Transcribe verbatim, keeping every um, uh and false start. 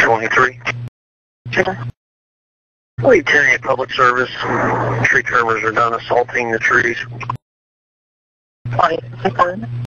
twenty-three. Lee ten Public Service. Tree trimmers are done assaulting the trees. twenty-seven.